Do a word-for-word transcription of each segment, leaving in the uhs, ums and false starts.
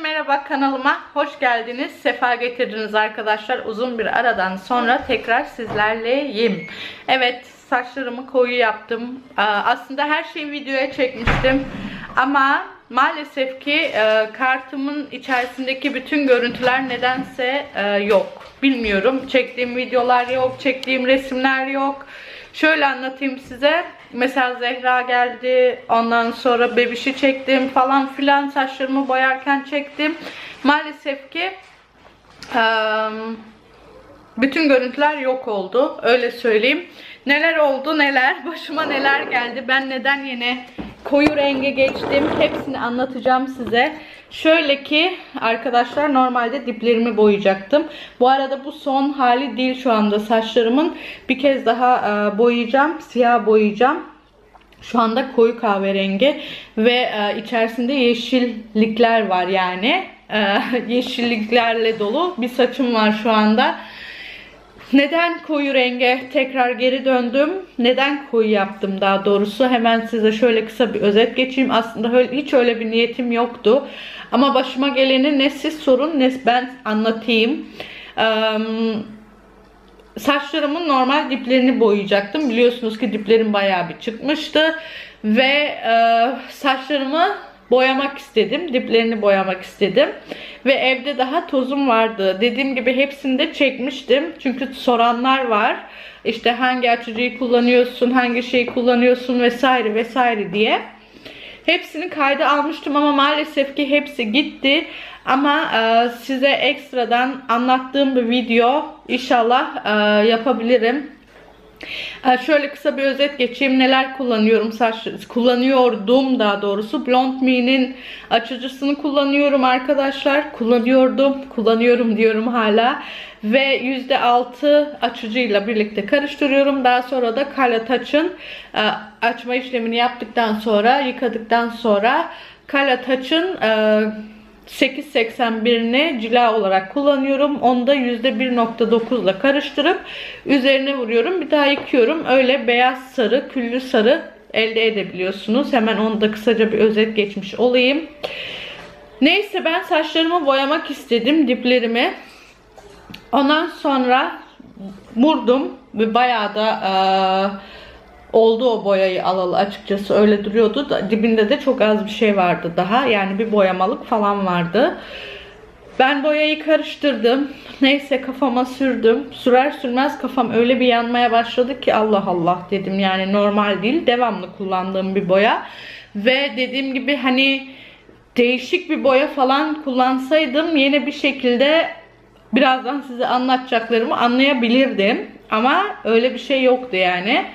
merhaba, kanalıma hoş geldiniz. Sefa getirdiniz arkadaşlar. Uzun bir aradan sonra tekrar sizlerleyim. Evet, saçlarımı koyu yaptım. Aslında her şeyi videoya çekmiştim. Ama maalesef ki kartımın içerisindeki bütün görüntüler nedense yok. Bilmiyorum. Çektiğim videolar yok. Çektiğim resimler yok. Şöyle anlatayım size. Mesela Zehra geldi. Ondan sonra bebişi çektim falan filan. Saçlarımı boyarken çektim. Maalesef ki bütün görüntüler yok oldu. Öyle söyleyeyim. Neler oldu neler. Başıma neler geldi. Ben neden yine koyu renge geçtim. Hepsini anlatacağım size. Şöyle ki arkadaşlar, normalde diplerimi boyayacaktım. Bu arada bu son hali değil şu anda saçlarımın. Bir kez daha e, boyayacağım. Siyah boyayacağım. Şu anda koyu kahverengi ve e, içerisinde yeşillikler var yani. E, yeşilliklerle dolu bir saçım var şu anda. Neden koyu renge tekrar geri döndüm? Neden koyu yaptım daha doğrusu? Hemen size şöyle kısa bir özet geçeyim. Aslında hiç öyle bir niyetim yoktu. Ama başıma geleni ne siz sorun ne ben anlatayım. Ee, saçlarımın normal diplerini boyayacaktım. Biliyorsunuz ki diplerim bayağı bir çıkmıştı. Ve e, saçlarımı boyamak istedim. Diplerini boyamak istedim. Ve evde daha tozum vardı. Dediğim gibi hepsini de çekmiştim. Çünkü soranlar var. İşte hangi açıcıyı kullanıyorsun, hangi şeyi kullanıyorsun vesaire vesaire diye. Hepsini kayda almıştım ama maalesef ki hepsi gitti. Ama e, size ekstradan anlattığım bir video inşallah e, yapabilirim. Şöyle kısa bir özet geçeyim. Neler kullanıyorum? Saç kullanıyordum daha doğrusu. Blond Me'nin açıcısını kullanıyorum arkadaşlar. Kullanıyordum. Kullanıyorum diyorum hala. Ve yüzde altı açıcıyla birlikte karıştırıyorum. Daha sonra da Kala Touch'ın açma işlemini yaptıktan sonra, yıkadıktan sonra Kala Touch'ın sekiz seksen birini cila olarak kullanıyorum. Onu da yüzde bir nokta dokuz ile karıştırıp üzerine vuruyorum. Bir daha yıkıyorum. Öyle beyaz sarı, küllü sarı elde edebiliyorsunuz. Hemen onu da kısaca bir özet geçmiş olayım. Neyse, ben saçlarımı boyamak istedim, diplerimi. Ondan sonra vurdum ve bayağı da ee, oldu o boyayı alalı, açıkçası öyle duruyordu da dibinde de çok az bir şey vardı daha, yani bir boyamalık falan vardı. Ben boyayı karıştırdım, neyse kafama sürdüm. Sürer sürmez kafam öyle bir yanmaya başladı ki Allah Allah dedim, yani normal değil, devamlı kullandığım bir boya. Ve dediğim gibi hani değişik bir boya falan kullansaydım yine bir şekilde birazdan size anlatacaklarımı anlayabilirdim ama öyle bir şey yoktu yani.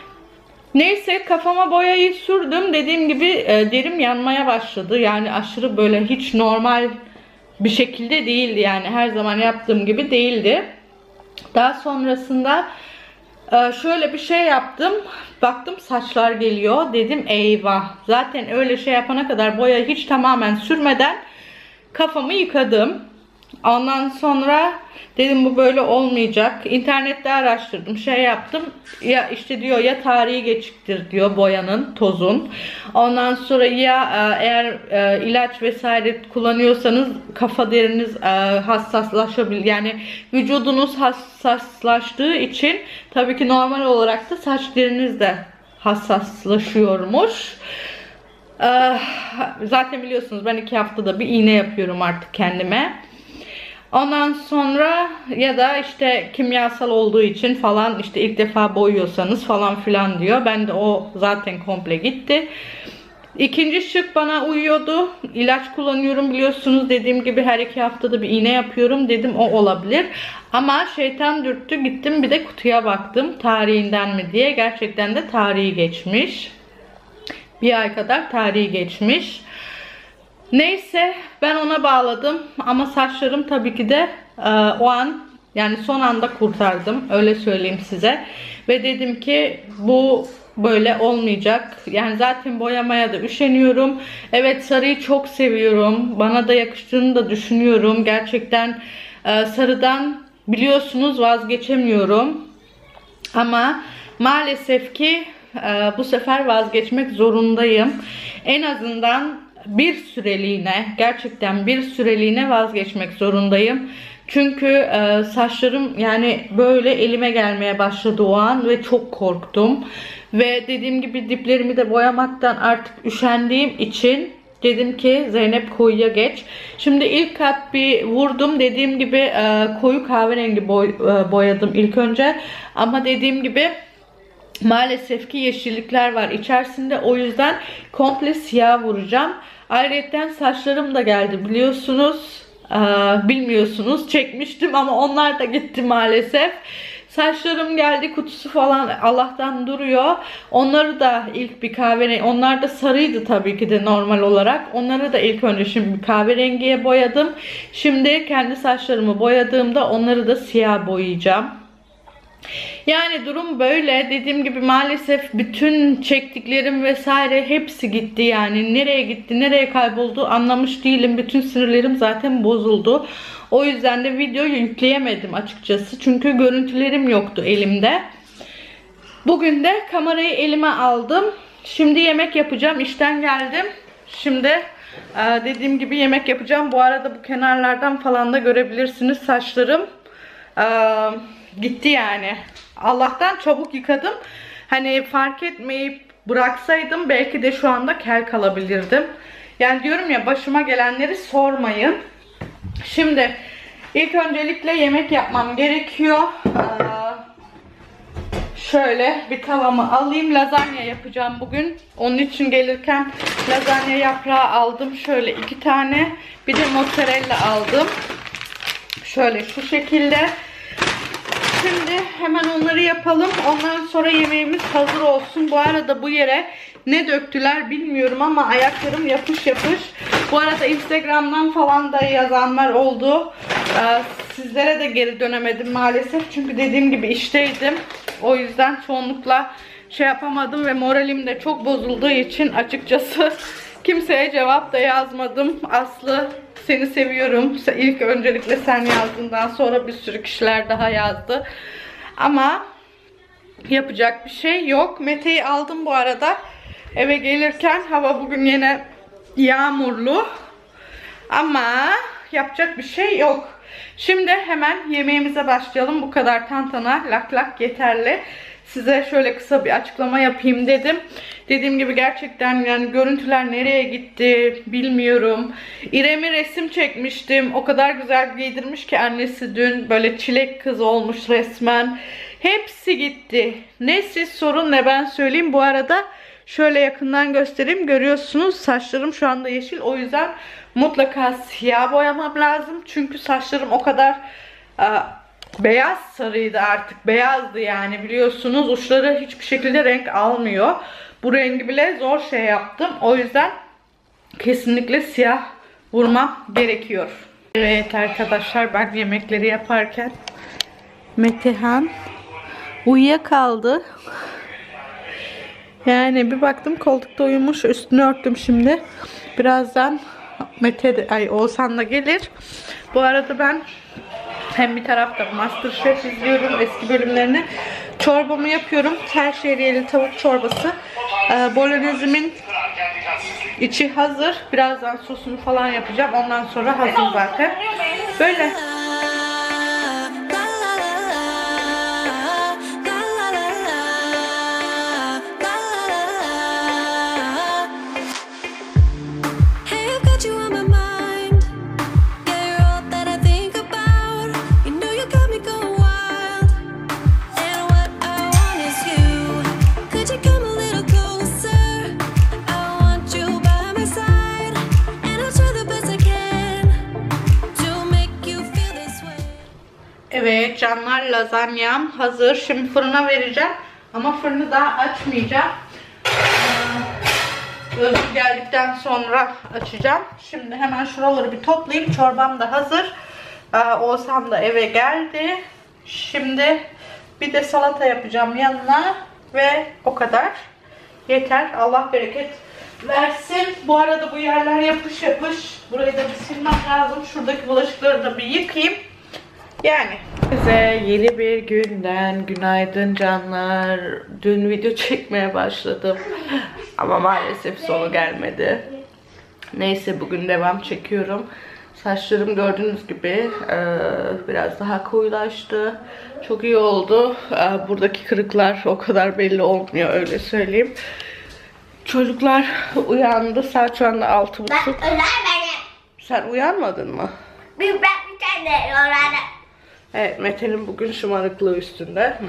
Neyse, kafama boyayı sürdüm. Dediğim gibi e, derim yanmaya başladı. Yani aşırı böyle hiç normal bir şekilde değildi. Yani her zaman yaptığım gibi değildi. Daha sonrasında e, şöyle bir şey yaptım. Baktım saçlar geliyor. Dedim eyvah. Zaten öyle şey yapana kadar boyayı hiç tamamen sürmeden kafamı yıkadım. Ondan sonra dedim bu böyle olmayacak. İnternette araştırdım, şey yaptım. Ya işte diyor ya tarihi geçiktir diyor boyanın, tozun. Ondan sonra ya eğer e, ilaç vesaire kullanıyorsanız kafa deriniz e, hassaslaşabilir. Yani vücudunuz hassaslaştığı için tabii ki normal olarak da saç deriniz de hassaslaşıyormuş. E, zaten biliyorsunuz ben iki haftada bir iğne yapıyorum artık kendime. Ondan sonra ya da işte kimyasal olduğu için falan, işte ilk defa boyuyorsanız falan filan diyor. Ben de o zaten komple gitti. İkinci şık bana uyuyordu. İlaç kullanıyorum biliyorsunuz, dediğim gibi her iki haftada bir iğne yapıyorum. Dedim o olabilir. Ama şeytan dürttü, gittim bir de kutuya baktım tarihinden mi diye. Gerçekten de tarihi geçmiş. Bir ay kadar tarihi geçmiş. Neyse, ben ona bağladım ama saçlarım tabii ki de e, o an, yani son anda kurtardım, öyle söyleyeyim size. Ve dedim ki bu böyle olmayacak. Yani zaten boyamaya da üşeniyorum. Evet, sarıyı çok seviyorum. Bana da yakıştığını da düşünüyorum. Gerçekten e, sarıdan biliyorsunuz vazgeçemiyorum. Ama maalesef ki e, bu sefer vazgeçmek zorundayım. En azından bir süreliğine, gerçekten bir süreliğine vazgeçmek zorundayım. Çünkü e, saçlarım yani böyle elime gelmeye başladı o an ve çok korktum. Ve dediğim gibi diplerimi de boyamaktan artık üşendiğim için dedim ki Zeynep koyuya geç. Şimdi ilk kat bir vurdum. Dediğim gibi e, koyu kahverengi boy, e, boyadım ilk önce. Ama dediğim gibi maalesef ki yeşillikler var içerisinde. O yüzden komple siyah vuracağım. Ayrıca saçlarım da geldi biliyorsunuz. Ee, bilmiyorsunuz. Çekmiştim ama onlar da gitti maalesef. Saçlarım geldi, kutusu falan Allah'tan duruyor. Onları da ilk bir kahverengi, onlar da sarıydı tabii ki de normal olarak. Onları da ilk önce şimdi kahverengiye boyadım. Şimdi kendi saçlarımı boyadığımda onları da siyah boyayacağım. Yani durum böyle. Dediğim gibi maalesef bütün çektiklerim vesaire hepsi gitti yani. Nereye gitti, nereye kayboldu anlamış değilim. Bütün sinirlerim zaten bozuldu. O yüzden de videoyu yükleyemedim açıkçası. Çünkü görüntülerim yoktu elimde. Bugün de kamerayı elime aldım. Şimdi yemek yapacağım. İşten geldim. Şimdi dediğim gibi yemek yapacağım. Bu arada bu kenarlardan falan da görebilirsiniz saçlarım. Gitti yani. Allah'tan çabuk yıkadım. Hani fark etmeyip bıraksaydım belki de şu anda kel kalabilirdim. Yani diyorum ya, başıma gelenleri sormayın. Şimdi ilk öncelikle yemek yapmam gerekiyor. Şöyle bir tavamı alayım. Lazanya yapacağım bugün. Onun için gelirken lazanya yaprağı aldım. Şöyle iki tane. Bir de mozzarella aldım. Şöyle şu şekilde. Şimdi hemen onları yapalım. Ondan sonra yemeğimiz hazır olsun. Bu arada bu yere ne döktüler bilmiyorum ama ayaklarım yapış yapış. Bu arada Instagram'dan falan da yazanlar oldu. Ee, sizlere de geri dönemedim maalesef. Çünkü dediğim gibi işteydim. O yüzden çoğunlukla şey yapamadım ve moralim de çok bozulduğu için açıkçası kimseye cevap da yazmadım. Aslı, seni seviyorum. İlk öncelikle sen yazdığından sonra bir sürü kişiler daha yazdı. Ama yapacak bir şey yok. Mete'yi aldım bu arada. Eve gelirken hava bugün yine yağmurlu. Ama yapacak bir şey yok. Şimdi hemen yemeğimize başlayalım. Bu kadar tantana lak lak yeterli. Size şöyle kısa bir açıklama yapayım dedim. Dediğim gibi gerçekten yani görüntüler nereye gitti bilmiyorum. İrem'i resim çekmiştim. O kadar güzel giydirmiş ki annesi dün. Böyle çilek kız olmuş resmen. Hepsi gitti. Ne siz sorun ne ben söyleyeyim. Bu arada şöyle yakından göstereyim. Görüyorsunuz saçlarım şu anda yeşil. O yüzden mutlaka siyah boyamam lazım. Çünkü saçlarım o kadar beyaz sarıydı artık. Beyazdı yani, biliyorsunuz. Uçları hiçbir şekilde renk almıyor. Bu rengi bile zor şey yaptım. O yüzden kesinlikle siyah vurmam gerekiyor. Evet arkadaşlar, ben yemekleri yaparken Metehan uyuyakaldı. Yani bir baktım koltukta uyumuş. Üstünü örttüm şimdi. Birazdan Mete de, ay Oğuzhan da gelir. Bu arada ben hem bir tarafta MasterChef izliyorum, eski bölümlerini. Çorbamı yapıyorum. Her şehriyeli tavuk çorbası. Ee, Bolognese'imin içi hazır. Birazdan sosunu falan yapacağım. Ondan sonra hazır zaten. Böyle. Evet canlar, lazanyam hazır. Şimdi fırına vereceğim. Ama fırını daha açmayacağım. Özgür geldikten sonra açacağım. Şimdi hemen şuraları bir toplayayım. Çorbam da hazır. Oğuzhan da eve geldi. Şimdi bir de salata yapacağım yanına. Ve o kadar. Yeter. Allah bereket versin. Bu arada bu yerler yapış yapış. Burayı da bir silmem lazım. Şuradaki bulaşıkları da bir yıkayayım. Yani size yeni bir günden günaydın canlar. Dün video çekmeye başladım ama maalesef sonu gelmedi. Neyse bugün devam çekiyorum. Saçlarım gördüğünüz gibi e, biraz daha koyulaştı. Çok iyi oldu. E, buradaki kırıklar o kadar belli olmuyor, öyle söyleyeyim. Çocuklar uyandı. Saat şu anda altı buçuk. Sen uyanmadın mı? Bir, ben bir tane orada. Evet, Mete'nin bugün şımarıklığı üstünde.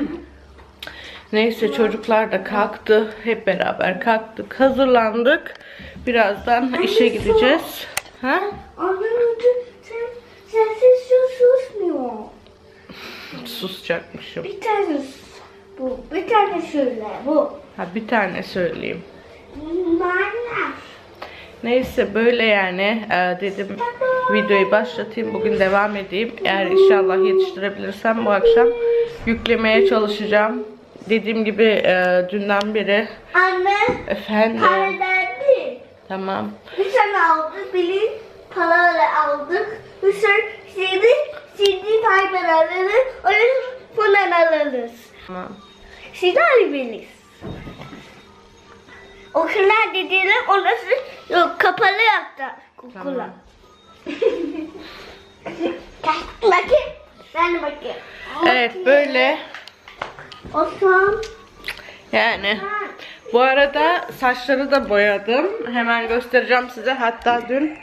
Neyse çocuklar da kalktı. Hep beraber kalktık. Hazırlandık. Birazdan işe gideceğiz. Ha? Annem sen sensiz şu susmuyor. Susacakmışım. Bir tane bu, bir tane şöyle bu. Ha, bir tane söyleyeyim. Anne. Neyse böyle yani e, dedim videoyu başlatayım, bugün devam edeyim. Eğer inşallah yetiştirebilirsem bu akşam yüklemeye çalışacağım. Dediğim gibi e, dünden beri. Anne. Efendim. Paralardı. Tamam. Bir tane aldık, bir paraları aldık. Bir sürü şimdi şimdi paraları onu falan alırız. Tamam. Şimdi alabiliriz. Okullar dediğinde orası yok, kapalı yaptı. Okullar. Tamam. Bakayım. Ben de bakayım. Evet böyle Osman. yani. Bu arada saçları da boyadım. Hemen göstereceğim size. Hatta dün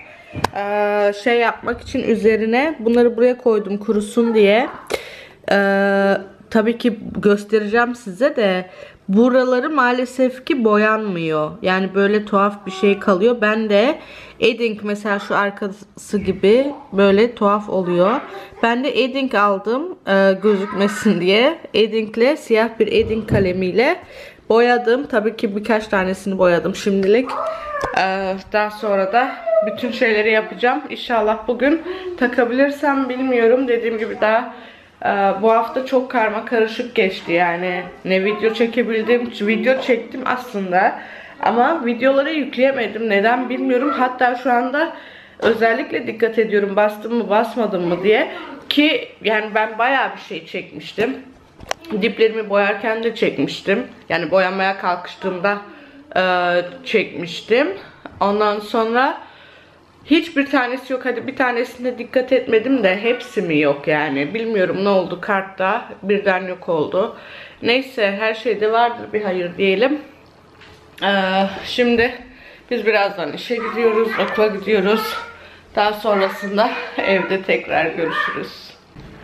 e, şey yapmak için üzerine bunları buraya koydum kurusun diye. E, tabii ki göstereceğim size de. Buraları maalesef ki boyanmıyor. Yani böyle tuhaf bir şey kalıyor. Ben de edding mesela şu arkası gibi böyle tuhaf oluyor. Ben de edding aldım e, gözükmesin diye. Eddingle, siyah bir edding kalemiyle boyadım. Tabii ki birkaç tanesini boyadım şimdilik. Ee, daha sonra da bütün şeyleri yapacağım. İnşallah bugün takabilirsem bilmiyorum. Dediğim gibi daha e, bu hafta çok karma karışık geçti. Yani ne video çekebildim. Video çektim aslında. Ama videoları yükleyemedim. Neden bilmiyorum. Hatta şu anda özellikle dikkat ediyorum. Bastım mı basmadım mı diye. Ki yani ben bayağı bir şey çekmiştim. Diplerimi boyarken de çekmiştim. Yani boyamaya kalkıştığımda e, çekmiştim. Ondan sonra hiçbir tanesi yok. Hadi bir tanesine dikkat etmedim de hepsi mi yok yani. Bilmiyorum ne oldu, kartta birden yok oldu. Neyse her şeyde vardır bir hayır diyelim. E, şimdi biz birazdan işe gidiyoruz, okula gidiyoruz. Daha sonrasında evde tekrar görüşürüz.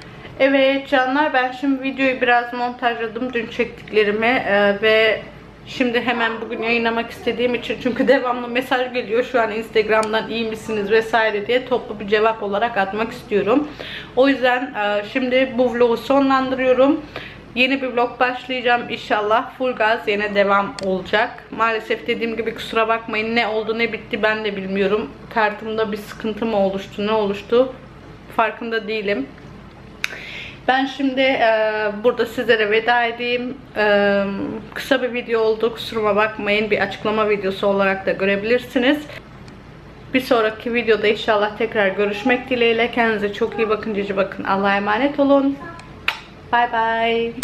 Evet canlar, ben şimdi videoyu biraz montajladım dün çektiklerimi ee, ve şimdi hemen bugün yayınlamak istediğim için, çünkü devamlı mesaj geliyor şu an Instagram'dan, iyi misiniz vesaire diye, toplu bir cevap olarak atmak istiyorum. O yüzden e, şimdi bu vlogu sonlandırıyorum. Yeni bir vlog başlayacağım inşallah. Full gaz yine devam olacak. Maalesef dediğim gibi kusura bakmayın, ne oldu ne bitti ben de bilmiyorum. Kartımda bir sıkıntı mı oluştu, ne oluştu farkında değilim. Ben şimdi e, burada sizlere veda edeyim. E, kısa bir video oldu, kusuruma bakmayın. Bir açıklama videosu olarak da görebilirsiniz. Bir sonraki videoda inşallah tekrar görüşmek dileğiyle. Kendinize çok iyi bakın, cici bakın. Allah'a emanet olun. Bye bye.